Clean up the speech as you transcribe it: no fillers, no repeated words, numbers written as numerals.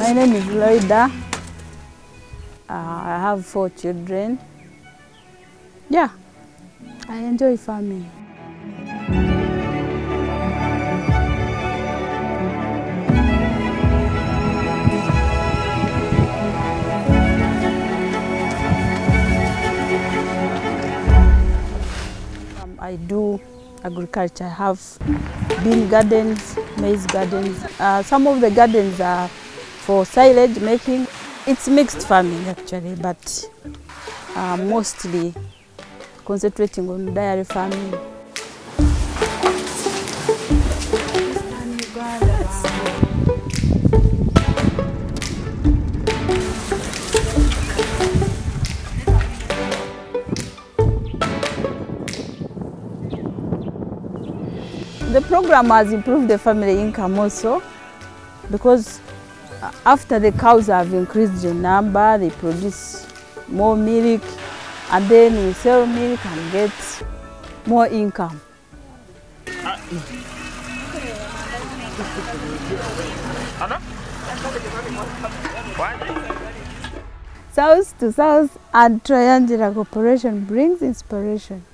My name is Loida. I have 4 children. Yeah, I enjoy farming. I do agriculture. I have bean gardens, maize gardens. Some of the gardens are for silage making. It's mixed farming actually, but mostly concentrating on dairy farming. The program has improved the family income also, because after the cows have increased in number, they produce more milk, and then we sell milk and get more income. South to south and triangular cooperation brings inspiration.